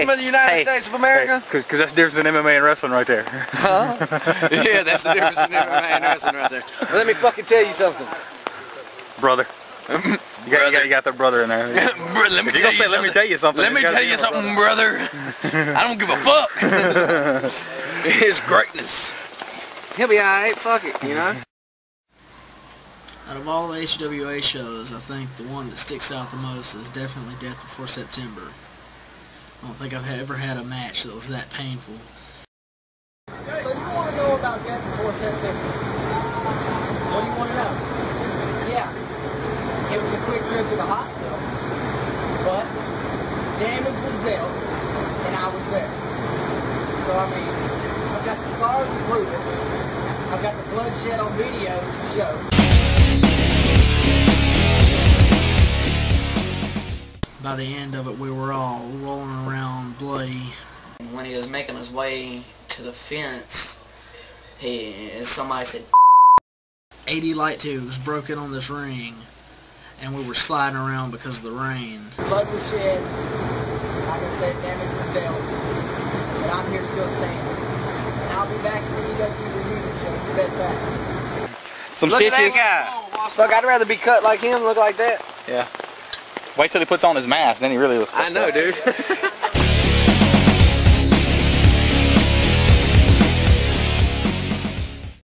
Freedom of the United States of America? Because that's the difference in MMA and wrestling right there. Huh? Yeah, that's the difference in MMA and wrestling right there. Well, let me fucking tell you something. Brother. You got the brother in there. Brother, let me tell you something. Let me tell you something, brother. I don't give a fuck. His greatness. He'll be alright, fuck it, you know? Out of all the HWA shows, I think the one that sticks out the most is definitely Death Before September. I don't think I've ever had a match that was that painful. So you want to know about Death Before September? What do you want to know? Yeah. It was a quick trip to the hospital, but damage was dealt, and I was there. So I mean, I've got the scars to prove it. I've got the bloodshed on video to show. By the end of it, we were all rolling around bloody. When he was making his way to the fence, somebody said, 80 light tubes broken on this ring, and we were sliding around because of the rain. Blood was shed, like I said, damage was dealt, but I'm here still standing. And I'll be back in the EW reunion show, you bet that. Some Look stitches. At that guy. Fuck, I'd rather be cut like him, look like that. Yeah. Wait till he puts on his mask, then he really looks. I know, dude.